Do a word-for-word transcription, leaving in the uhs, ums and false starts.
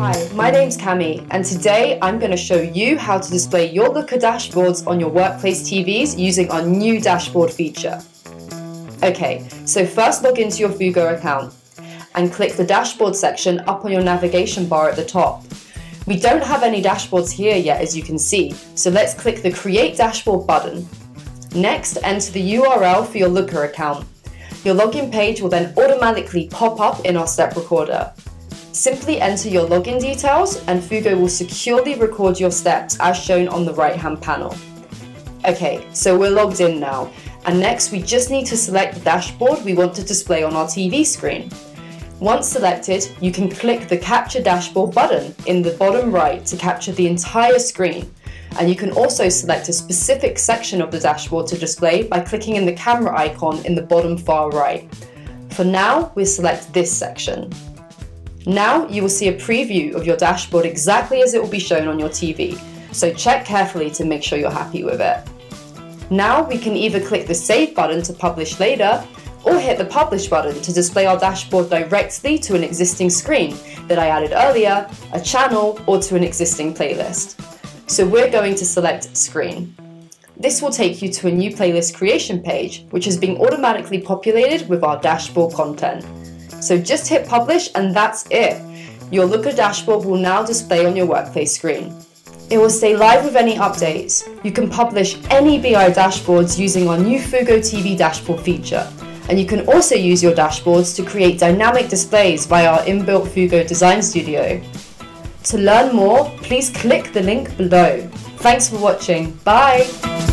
Hi, my name's Cami, and today I'm going to show you how to display your Looker dashboards on your workplace T Vs using our new dashboard feature. Okay, so first log into your Fugo account and click the dashboard section up on your navigation bar at the top. We don't have any dashboards here yet, as you can see, so let's click the Create Dashboard button. Next, enter the U R L for your Looker account. Your login page will then automatically pop up in our step recorder. Simply enter your login details and Fugo will securely record your steps as shown on the right hand panel. Okay, so we're logged in now, and next we just need to select the dashboard we want to display on our T V screen. Once selected, you can click the Capture Dashboard button in the bottom right to capture the entire screen, and you can also select a specific section of the dashboard to display by clicking in the camera icon in the bottom far right. For now, we'll select this section. Now you will see a preview of your dashboard exactly as it will be shown on your T V, so check carefully to make sure you're happy with it. Now we can either click the Save button to publish later, or hit the Publish button to display our dashboard directly to an existing screen that I added earlier, a channel, or to an existing playlist. So we're going to select Screen. This will take you to a new playlist creation page, which is being automatically populated with our dashboard content. So just hit Publish and that's it. Your Looker dashboard will now display on your workplace screen. It will stay live with any updates. You can publish any B I dashboards using our new Fugo T V dashboard feature. And you can also use your dashboards to create dynamic displays via our inbuilt Fugo Design Studio. To learn more, please click the link below. Thanks for watching. Bye!